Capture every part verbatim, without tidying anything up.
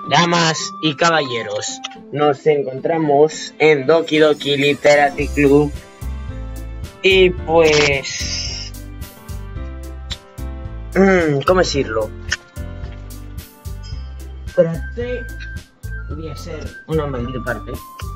Damas y caballeros, nos encontramos en Doki Doki Literary Club y pues... ¿Cómo decirlo? Traté de hacer una maldita parte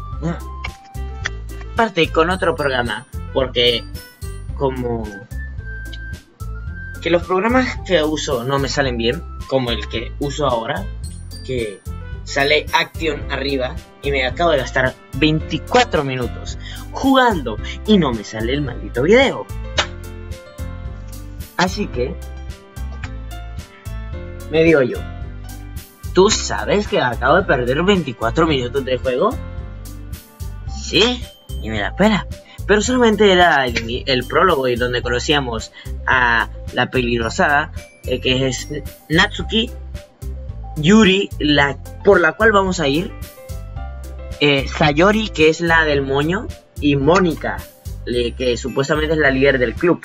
Parte con otro programa, porque como que los programas que uso no me salen bien, como el que uso ahora, que sale Action arriba y me acabo de gastar veinticuatro minutos jugando y no me sale el maldito video. Así que me digo yo, ¿tú sabes que acabo de perder veinticuatro minutos de juego? Sí, y me la pela. Pero solamente era el, el prólogo y donde conocíamos a la pelirrosada, eh, que es Natsuki, Yuri, la por la cual vamos a ir, eh, Sayori, que es la del moño, y Mónica, eh, que supuestamente es la líder del club.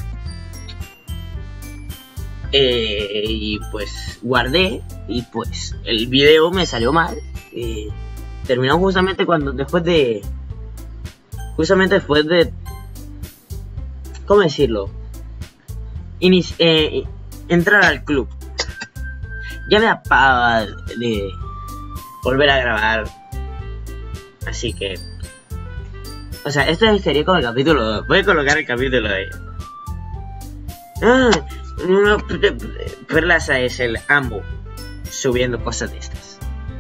Eh, y pues guardé y pues el video me salió mal. Eh, terminó justamente cuando después de justamente después de ¿cómo decirlo? Inici eh, entrar al club. Ya me apagaba de volver a grabar, así que, o sea, esto sería como el capítulo. Voy a colocar el capítulo de ah, no, Perlaza es el amo subiendo cosas de estas.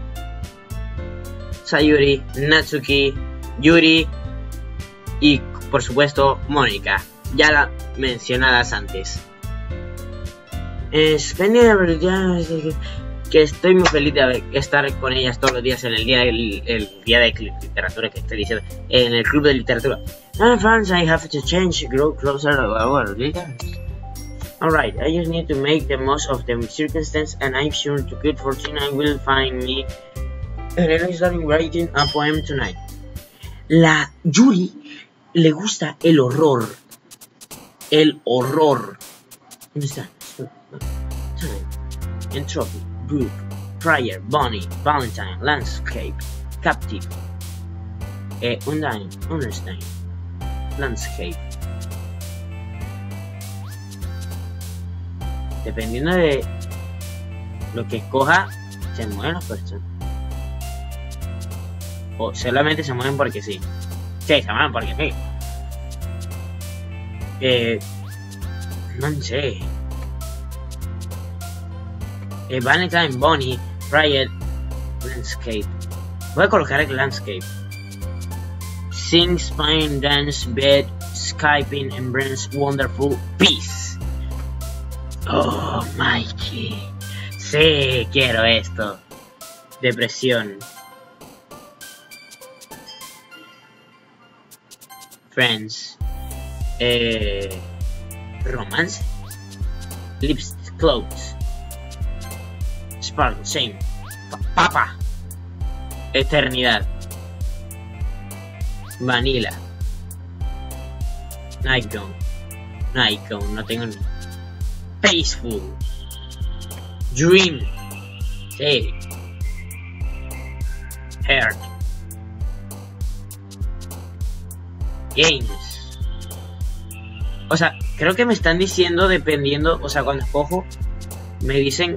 Sayuri, Natsuki, Yuri y por supuesto Mónica, ya la mencionadas antes. Es que estoy muy feliz de estar con ellas todos los días en el día el, el día de literatura que estoy diciendo, en el club de literatura. And friends, I have to change, grow closer to our leaders. Alright, I just need to make the most of the circumstance, and I'm sure to good fortune I will find me. And I'm starting writing a poem tonight. La Yuri le gusta el horror. El horror. ¿Dónde está? Time, Entropy, Group, Prior, Bonnie, Valentine, Landscape, Captive, eh, Undyne, Understand, Landscape. Dependiendo de lo que escoja, se mueven las personas. O solamente se mueven porque sí. Sí, se mueven porque sí. Eh, no sé. Eh, Valentine, Bonnie, Riot, Landscape. Voy a colocar el Landscape. Sing, Spine, Dance, Bed, Skyping, Embrace, Wonderful, Peace. Oh, Mikey. Sí, quiero esto. Depresión. Friends. Eh, romance. Lipstick, Clothes. Sparkle, Shame. Papa. Eternidad. Vanilla. Nightgown. Nightgown, no tengo ni. Peaceful. Dream. Sí. Heart. Games. O sea, creo que me están diciendo dependiendo, o sea, cuando escojo, me dicen...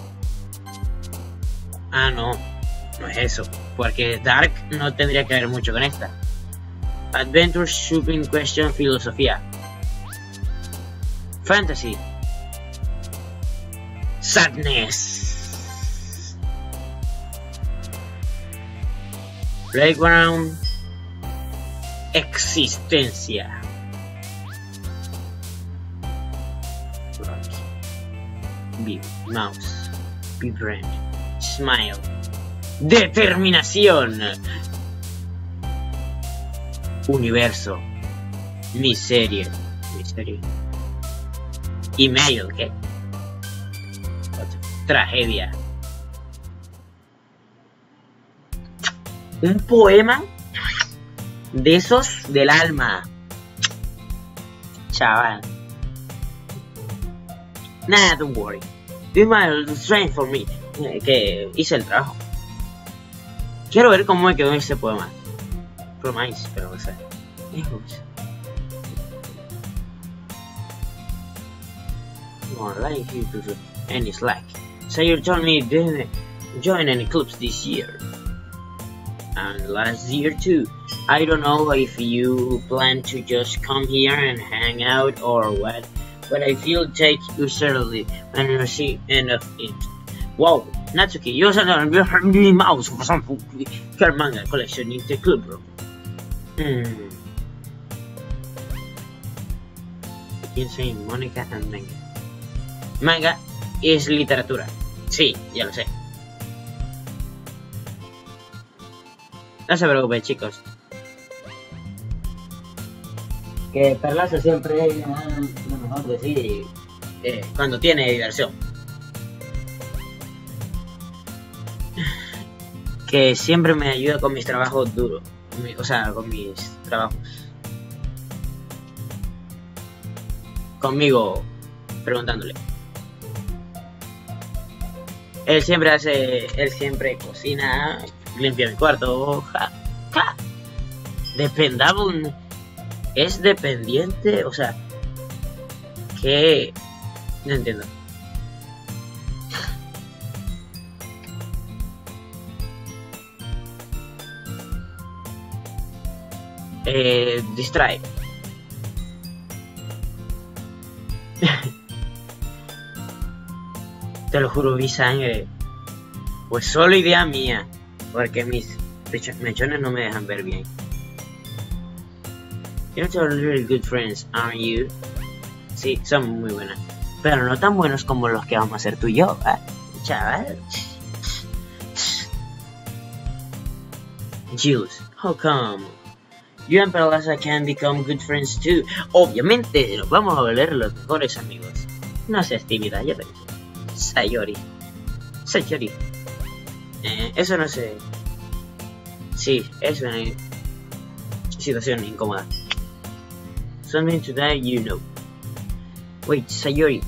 Ah, no, no es eso, porque Dark no tendría que ver mucho con esta. Adventure, Shopping, Question, Filosofía. Fantasy. Sadness. Playground. Existencia. Be Mouse. Be Brand. Smile. Determinación. Universo. Miseria. Miseria. Email. ¿Qué? Tragedia. Un poema de esos del alma. Chaval. Nah, don't worry. Be my strength for me. Que hice el trabajo. Quiero ver cómo me quedó ese poema. Promise, pero o sea. Hijos. More like you to do any slack. So you told me you didn't join any clubs this year. And last year too. I don't know if you plan to just come here and hang out or what, but I feel take you seriously and you see end of it. Wow, Natsuki, you said that I'm mouse for some manga collection in the club room. Hmm. Pienso en Mónica and manga. Manga es literatura. Sí, ya lo sé. No se preocupen, chicos. Que Perlaza siempre es lo mejor decir eh, cuando tiene diversión. Que siempre me ayuda con mis trabajos duros. O sea, con mis trabajos. Conmigo, preguntándole. Él siempre hace, él siempre cocina, limpia mi cuarto, ja, ja. Dependable, es dependiente, o sea, que no entiendo. Eh, distrae. Te lo juro, vi sangre. Pues solo idea mía, porque mis mechones no me dejan ver bien. You're two really good friends, aren't you? Sí, son muy buenas, pero no tan buenos como los que vamos a hacer tú y yo, ¿eh? Chaval. Jules, how come? You and Perlaza can become good friends too. Obviamente, nos vamos a volver los mejores amigos. No seas tímida, ya ves. Sayori. Sayori. Eh, eso no sé. Sí, es una situación incómoda. Something to that you know. Wait, Sayori.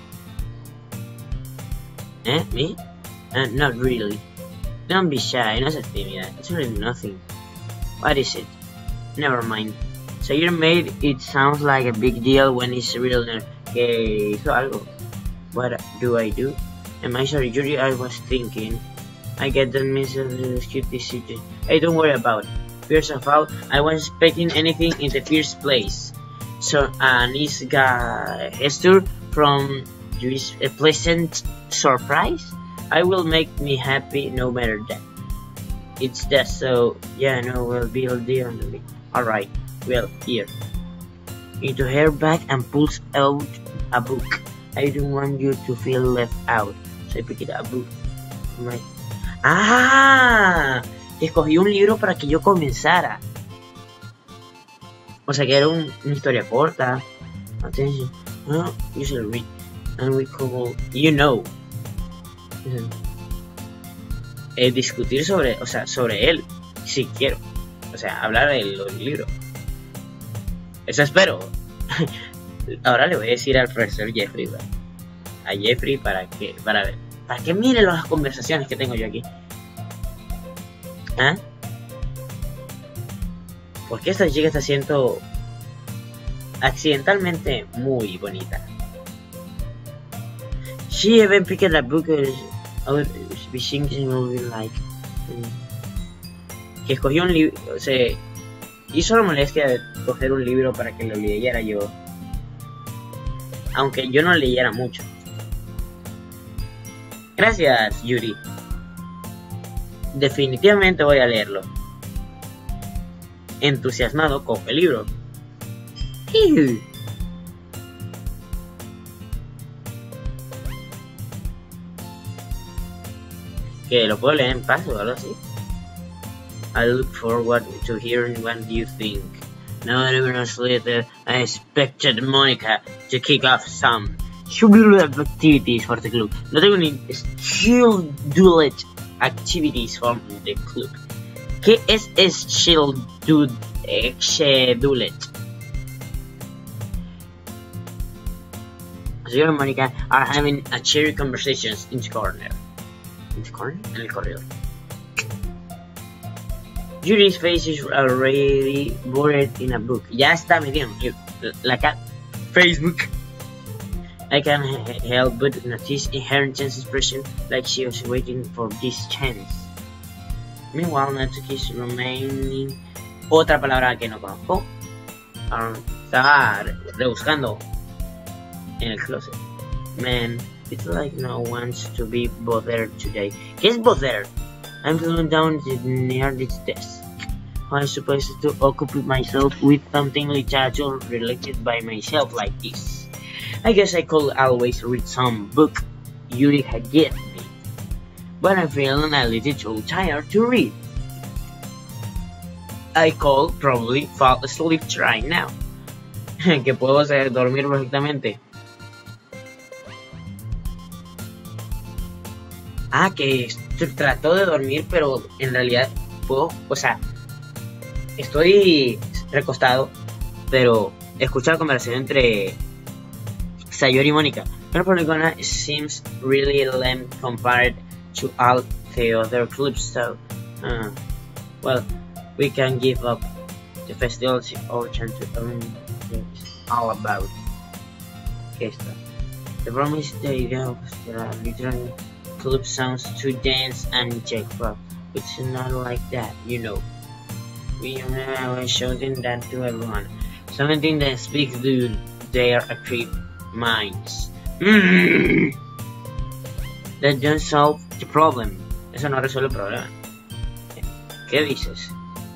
Eh, me? Uh, not really. Don't be shy, no seas tímida. It's really nothing. What is it? Never mind. Sayori made it sound like a big deal when it's real. Que hizo algo. What do I do? Am I sorry, Yuri? I was thinking. I get that Miss cute decision. Hey, don't worry about it. First of all, I wasn't expecting anything in the first place. So, and it's a gesture from Yuri's a pleasant surprise. I will make me happy no matter that. It's that, so yeah, no, we'll be all deal on me. Alright, well, here. Into her bag and pulls out a book. I don't want you to feel left out. So I pick it up. Right. ¡Ah! Escogí un libro para que yo comenzara. O sea que era un, una historia corta. Attention. No, you should read. And we call, you know. Eh, discutir sobre, o sea, sobre él. Si quiero. O sea, hablar del, del libro. Eso espero. Ahora le voy a decir al profesor Jeffrey, ¿verdad? A Jeffrey para que, para ver, para que mire las conversaciones que tengo yo aquí. ¿Ah? Porque esta chica está siendo accidentalmente muy bonita. She even picked a book I would be thinking movie like. Que escogió un libro, o sea, hizo la molestia de coger un libro para que lo leyera yo. Aunque yo no leyera mucho. Gracias, Yuri. Definitivamente voy a leerlo. Entusiasmado, coge el libro. Que lo puedo leer en paso o algo así. I look forward to hearing what you think. Now minutes later, I expected Monica to kick off some scheduled activities for the club. No tengo ni scheduled activities for the club. ¿Qué es scheduled? Scheduled. Zero and Monica are having a cheery conversations in the corner. In the corner? En el corredor. Yuri's face is already buried in a book. Ya está metido la cat. Facebook. I can't help but notice Inheritance expression, like she was waiting for this chance. Meanwhile, Natsuki is remaining. Otra palabra que no conozco. Um, estaba rebuscando en el closet. Man, it's like no one wants to be bothered today. ¿Qué es bothered? I'm feeling down near this desk. How am I supposed to occupy myself with something literature related by myself like this? I guess I could always read some book Yuri had given me, but I'm feeling a little too tired to read. I could probably fall asleep right now. Que puedo hacer dormir perfectamente. Ah, que trato de dormir, pero en realidad puedo, o sea, estoy recostado, pero escucho la conversación entre Sayori y Mónica. Pero Polygona seems really lame compared to all the other clubs, so uh, well, we can give up the festival or chance to earn all about. ¿Qué está? The problem is the idea of the literary club sounds too dense and checkbook. It's not like that, you know. We are shouting that to everyone. Something that speaks to their active minds. Mm. That don't solve the problem. Eso no resuelve el problema. ¿Qué dices?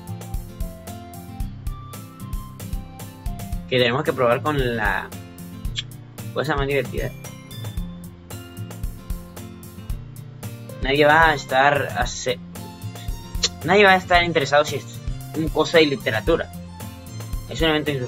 Que tenemos que probar con la cosa más divertida. Nadie va a estar a ser... Nadie va a estar interesado si es una cosa de literatura. Es un evento.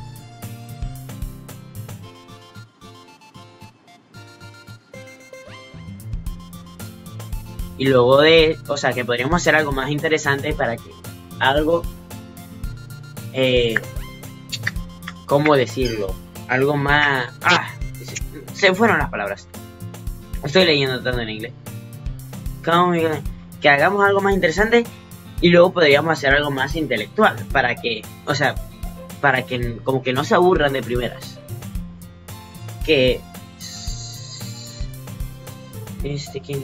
Y luego de, o sea, que podríamos hacer algo más interesante para que algo, eh, ¿cómo decirlo? Algo más, ah, se fueron las palabras. Estoy leyendo tanto en inglés. Que hagamos algo más interesante y luego podríamos hacer algo más intelectual para que, o sea, para que como que no se aburran de primeras. Que este que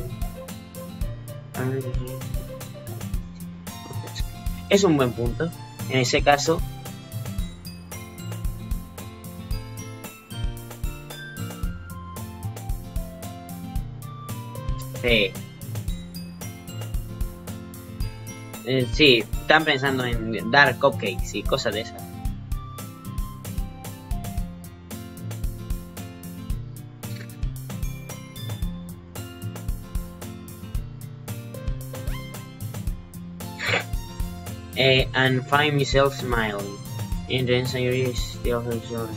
es un buen punto. En ese caso, sí. Eh, sí, están pensando en dar cupcakes y cosas de esas. Eh, and find myself smiling, and then Sayori still has your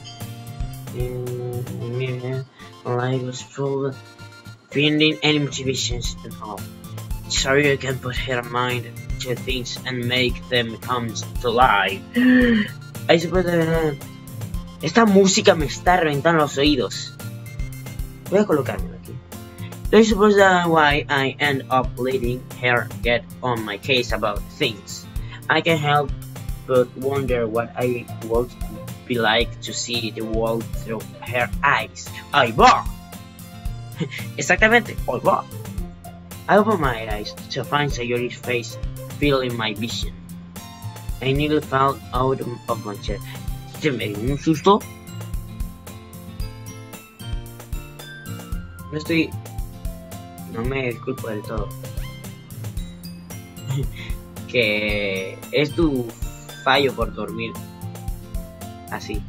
health. Life was full of finding any motivations at all. Sayori can put her mind to things and make them come to life. I suppose that... Esta música me está reventando los oídos. Voy a colocármelo aquí. I suppose that's why I end up letting her get on my case about things. I can't help but wonder what I would be like to see the world through her eyes. ¡Ahí va! Exactamente, ¡ahí va! I opened my eyes to find Sayori's face filling my vision. I nearly fell out of my chair. ¿Se me dio un susto? No estoy... No me disculpo del todo. Que es tu fallo por dormir así.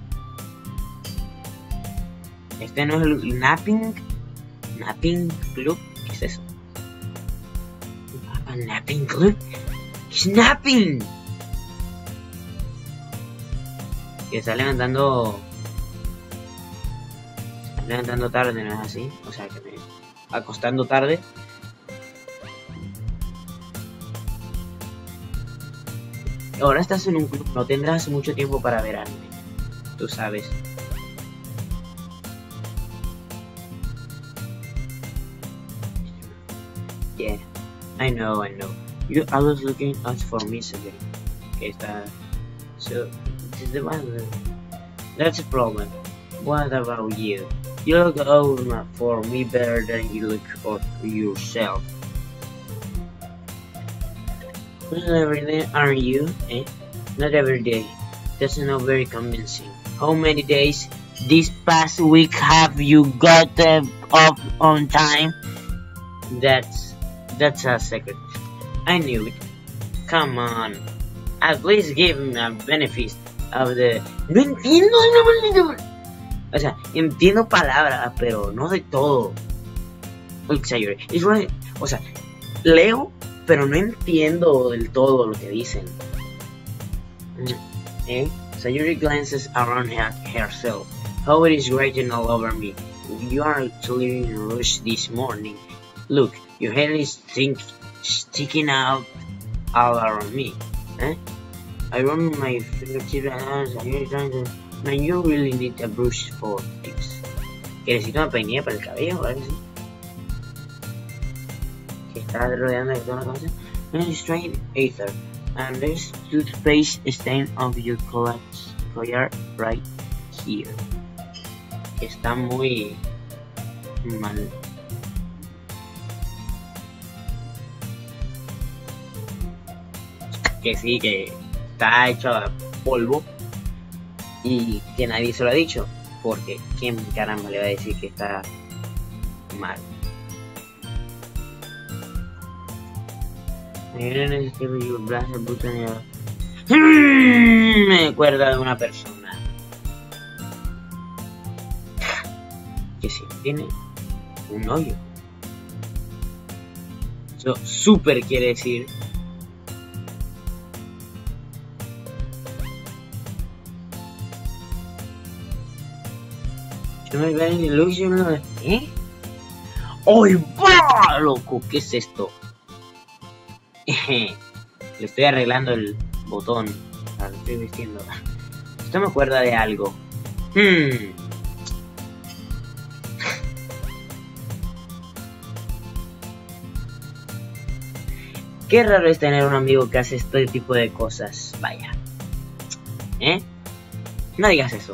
Este no es el napping napping club. ¿Qué es eso? ¿El napping club? ¿Qué es napping? Que está levantando está levantando tarde, ¿no es así? O sea, que me acostando tarde. Ahora estás en un club, no tendrás mucho tiempo para ver anime, tú sabes. Yeah, I know, I know. You always looking out for me, Sayuri. Okay, that, so this is the one. That's a problem. What about you? You look out for me better than you look out for yourself. Not every day, aren't you? Eh? Not every day. That's not very convincing. How many days this past week have you got uh, up on time? That's that's a secret. I knew it. Come on. At least give me a benefit of the... No entiendo, no, no, no. O sea, entiendo palabras, pero no de todo. Sayuri, it's right. O sea, leo, pero no entiendo del todo lo que dicen. Eh? Sayuri glances around her, herself. How it is writing all over me. You are actually in a rush this morning. Look, your head is think, sticking out all around me. Eh? I run my fingertips around Sayuri trying to... Man, you really need a brush for this. Que necesito una peinilla para el cabello, o algo así. Que está rodeando de toda la cabeza. And it's straight ether. And there's toothpaste stain of your collar right here. Que está muy mal. Que sí, que está hecho a polvo. Y que nadie se lo ha dicho, porque quién caramba le va a decir que está mal. Me acuerda de una persona que sí tiene un hoyo. Eso super quiere decir ¿eh? ¡Ay, va! Loco, ¿qué es esto? Le estoy arreglando el botón. Ah, lo estoy vistiendo. Esto me acuerda de algo. Hmm. Qué raro es tener un amigo que hace este tipo de cosas. Vaya. ¿Eh? No digas eso.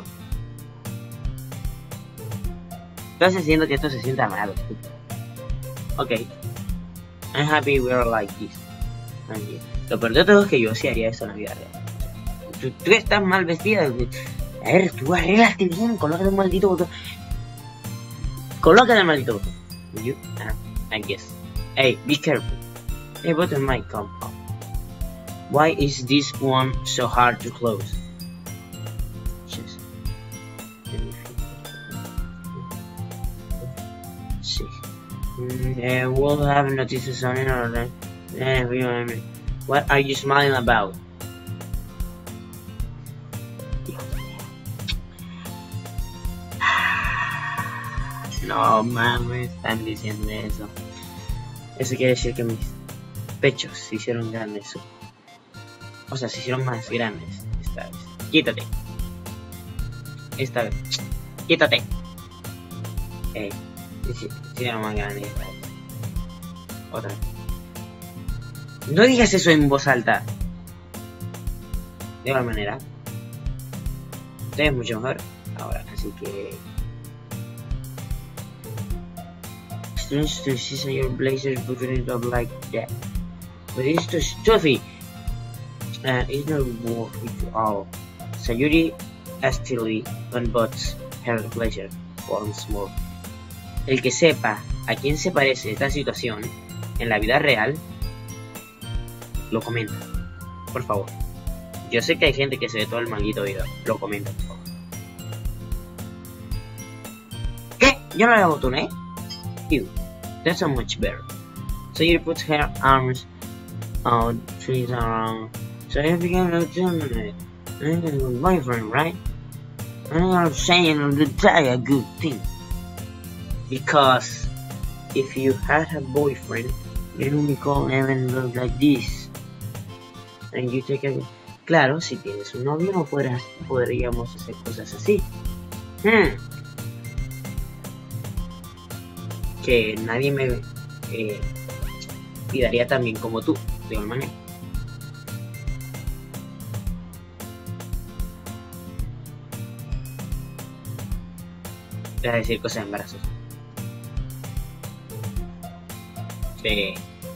Estás haciendo que esto se sienta raro. Ok. I'm happy we're like this. Lo peor de todo es que yo sí haría eso en la vida real. Tú, tú estás mal vestida. A ver, tú arreglaste bien. Colócate un maldito botón. Colócate el maldito botón. You? Uh, I guess. Hey, be careful. The button might come up. Why is this one so hard to close? Just... Uh, we'll have notices on it or then. Uh, what are you smiling about? No mames, están diciendo eso. Eso quiere decir que mis pechos se hicieron grandes. O sea, se hicieron más grandes esta vez. Quítate. Esta vez. Quítate. Eh. Se hicieron más grandes esta vez. Otra vez. No digas eso en voz alta. De igual manera. Te ves mucho mejor ahora, así que... Strange to see your blazers putting it up like that. But it's too stuffy. Uh, it's not worth it at all. Sayuri hastily unbuttons her blazer once more. El que sepa a quién se parece esta situación en la vida real, lo comenta, por favor. Yo sé que hay gente que se ve todo el maldito video. Lo comenta, por favor. ¿Qué? ¿Yo no la botoné? Ew, that's so much better. Sayuri puts her arms out, trees around. So you began to tell me, I'm boyfriend, right? I'm not saying to tell you a good thing. Because if you had a boyfriend, you wouldn't call even look like this. And you take a... Claro, si tienes un novio no podrás, podríamos hacer cosas así. Hmm. Que nadie me... Eh, y daría también como tú, de igual manera. Deja de decir cosas embarazosas. Sí.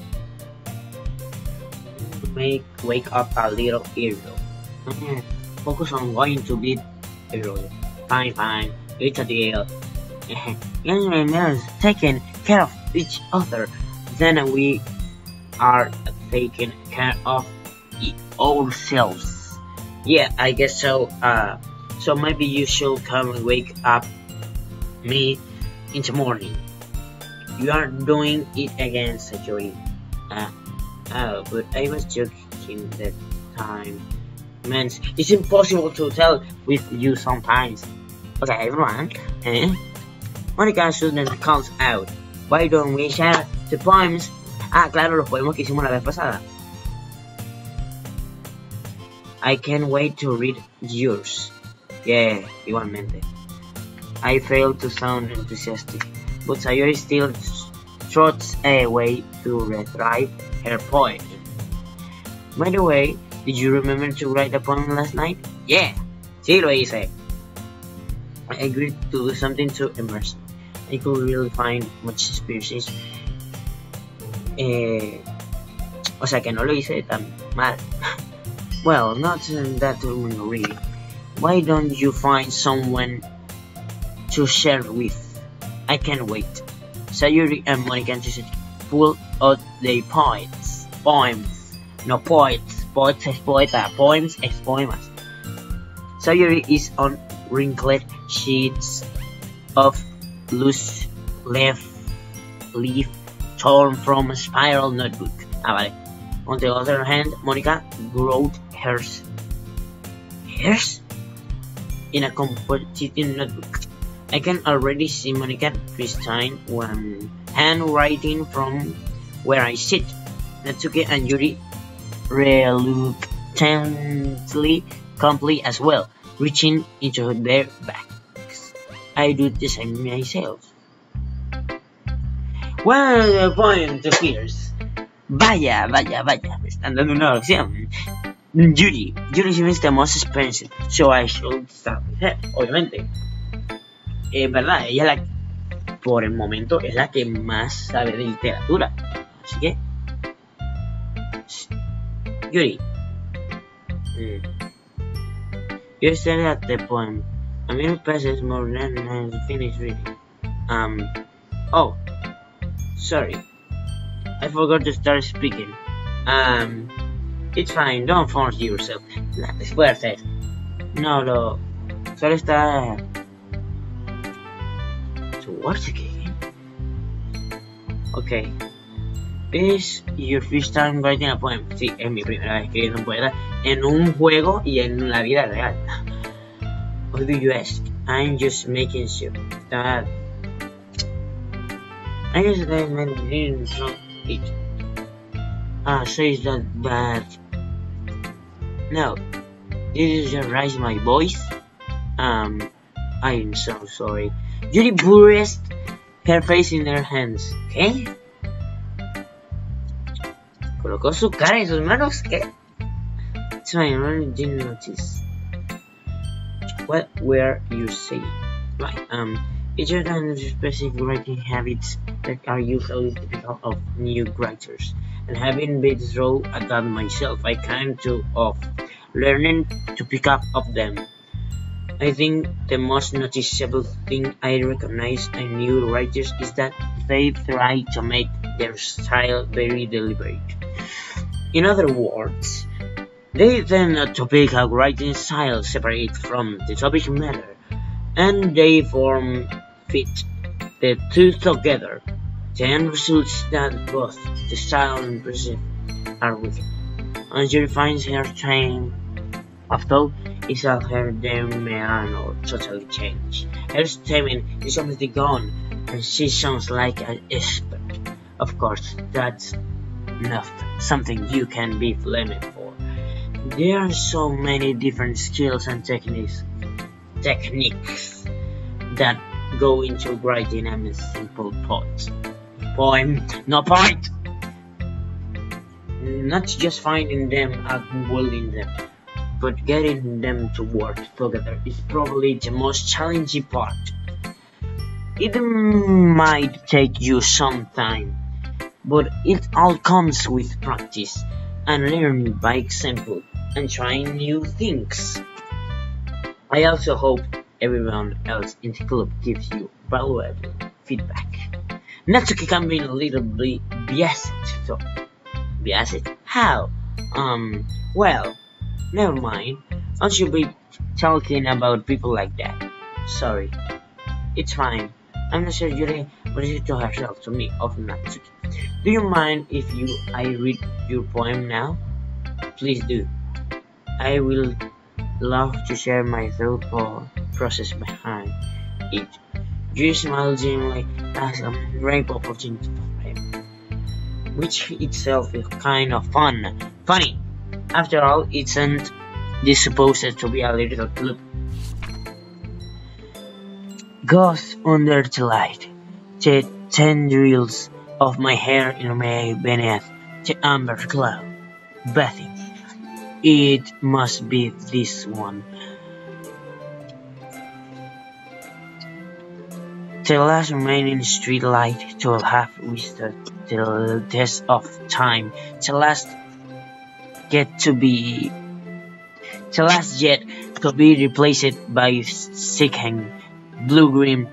Make wake up a little early. Mm, focus on going to bed early. Fine, fine. It's a deal. Let's taking care of each other. Then we are taking care of ourselves. Yeah, I guess so. Uh, so maybe you should come and wake up me in the morning. You are doing it again, Sayuri. Uh, oh, but I was joking that time. Man, it's impossible to tell with you sometimes. Okay, everyone. Eh? Monica student calls out. Why don't we share the poems? Ah, claro, los poemas que hicimos la vez pasada. I can't wait to read yours. Yeah, igualmente. I failed to sound enthusiastic, but Sayuri still trots away to retrieve her poem. By the way, did you remember to write a poem last night? Yeah, sí lo hice. I agreed to do something to immerse me. I could really find much species. Eh, o sea que no lo hice tan mal. Well, not that really. Why don't you find someone to share with? I can't wait. Sayuri and Monica just pull out their poets. Poems. No poets. Poets es poeta. Poems es poemas. Sayuri is on wrinkled sheets of loose leaf, leaf torn from a spiral notebook. Ah, vale. On the other hand, Monica wrote hers. Hers? In a compositing notebook. I can already see Monica pristine when handwriting from where I sit. Natsuki and Yuri reluctantly complete as well, reaching into their bags. I do the same myself. Well, the point appears. Vaya, vaya, vaya, me están dando una opción. Yuri, Yuri seems the most expensive, so I should start with her, obviamente. Es verdad, ella es la, por el momento, es la que más sabe de literatura. Así que, Yuri, mm. You stared at the poem. A minute passes more than I finished reading. Um, oh, sorry. I forgot to start speaking. Um, it's fine, don't force yourself. Nah, te esfuerces. No, lo... Solo está... To words again? Okay. Is your first time writing a poem? Sí, es mi primera vez escribiendo un poema en un juego y en la vida real. What do you ask? I'm just making sure that I guess that I didn't know it. Ah, so is that bad? No. Did you just raise my voice? Um, I'm so sorry. Yuri buries her face in her hands. ¿Qué? Colocó su cara en sus manos. ¿Qué? It's fine, I really didn't notice. What were you saying? Right, um, it's just an specific writing habits that are usually typical of new writers. And having been through that myself, I kind to of learning to pick up of them. I think the most noticeable thing I recognize in new writers is that they try to make their style very deliberate. In other words, they tend to pick a writing style separate from the topic matter, and they form fit the two together. The end results that both the style and perceive are wicked. And Yuri finds her train of thought is at her demeanor totally changed. Her statement is almost gone, and she sounds like an expert. Of course, that's not something you can be blamed for. There are so many different skills and techniques techniques that go into writing a simple poem. Poem, no point. Not just finding them and wielding them, but getting them to work together is probably the most challenging part. It might take you some time, but it all comes with practice and learning by example and trying new things. I also hope everyone else in the club gives you valuable feedback. Natsuki can be a little bit biased, so biased? How? Um, well, never mind. I should be talking about people like that. Sorry. It's fine. I'm not sure Yuri refers to herself to me of Natsuki. Do you mind if you I read your poem now? Please do. I will love to share my thought or process behind it. You smile genuinely as a great opportunity for him, which itself is kind of fun. Funny. After all, isn't this supposed to be a little club? Goes under the light, the tendrils of my hair in my beneath the amber cloud, bathing. It must be this one. The last remaining street light to have withstood the test of time. The last get to be, the last yet to be replaced by sickening blue-green.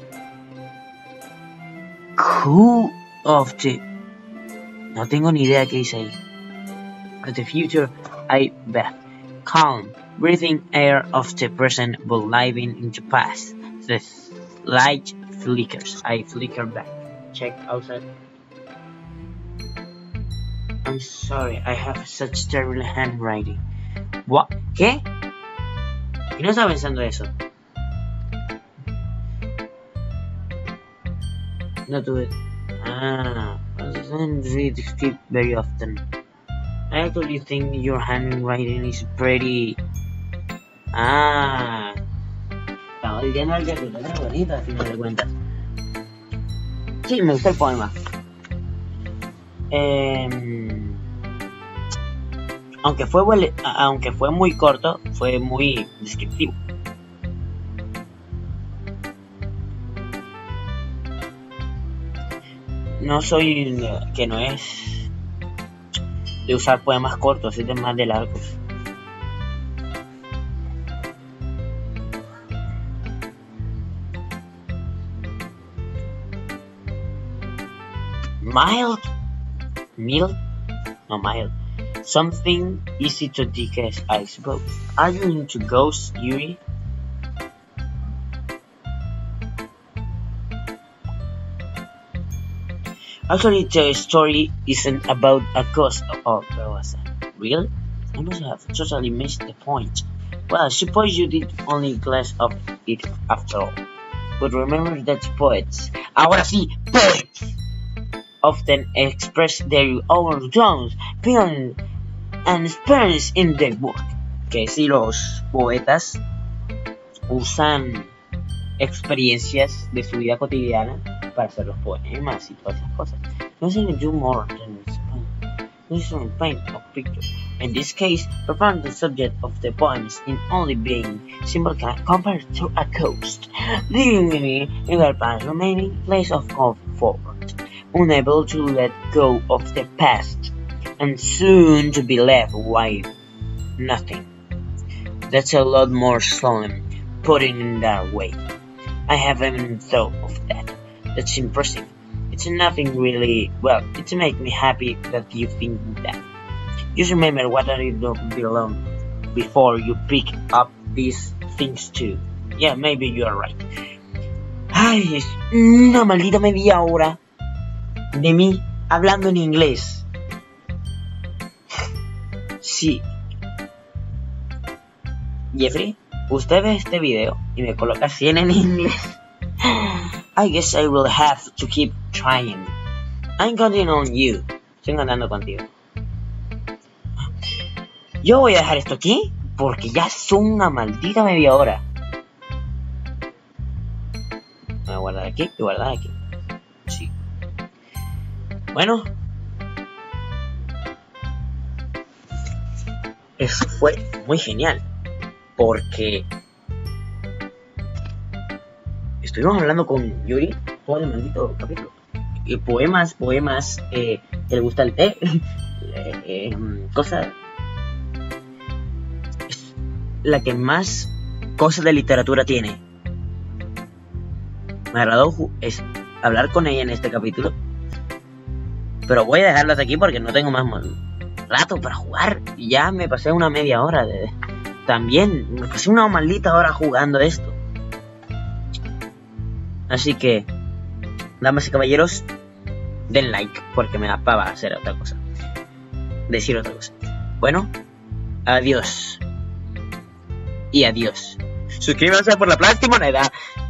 Who of the? No tengo ni idea qué dice ahí. Of the future, I bet. Calm, breathing air of the present, but living in the past. The light flickers. I flicker back. Check outside. I'm sorry, I have such terrible handwriting. What? ¿Qué? ¿Y no estaba pensando eso? No do it. Ah, I don't read script very often. I actually think your handwriting is pretty. Ah, estamos diciendo que tu letra es bonita, al final de cuentas. Sí, me gusta el poema. Eh, aunque fue aunque fue muy corto, fue muy descriptivo. No soy que no es de usar poemas cortos, es de más de largos. Mild, mild, no mild. Something easy to digest, I suppose. Are you into ghosts, Yuri? Actually, the story isn't about a ghost. Oh, there was a real? I must have totally missed the point. Well, I suppose you did only glance of it after all. But remember that poets, ahora sí, poets, often express their own tones, feelings, and experience in their work. Que si los poetas usan experiencias de su vida cotidiana para hacer los poemas y todas esas cosas. No se do more than explain. This is paint of picture. In this case, perform the subject of the poems in only being simple compared to a ghost, leaving me in their past remaining place of comfort, unable to let go of the past, and soon to be left with nothing. That's a lot more solemn, putting in that way. I haven't even thought of that. That's impressive. It's nothing really, well, it makes me happy that you think that. Just remember what I don't belong before you pick up these things too. Yeah, maybe you are right. Ay, es una maldita media hora de mí hablando en inglés. Sí. Jeffrey, usted ve este video y me coloca cien en inglés. I guess I will have to keep trying. I'm counting on you. Estoy contando contigo. Yo voy a dejar esto aquí porque ya son una maldita media hora. Voy a guardar aquí y guardar aquí. Sí. Bueno. eso fue muy genial, porque estuvimos hablando con Yuri todo el maldito capítulo. Eh, poemas, poemas, eh, que le gusta el té, eh, eh, cosas. Es la que más cosas de literatura tiene. Me agradó es hablar con ella en este capítulo, pero voy a dejarlo hasta aquí porque no tengo más rato para jugar. Ya me pasé una media hora de... También me pasé una maldita hora jugando esto. Así que, damas y caballeros, den like porque me da pava hacer otra cosa, decir otra cosa. Bueno, adiós y adiós. Suscríbanse por la plástima moneda.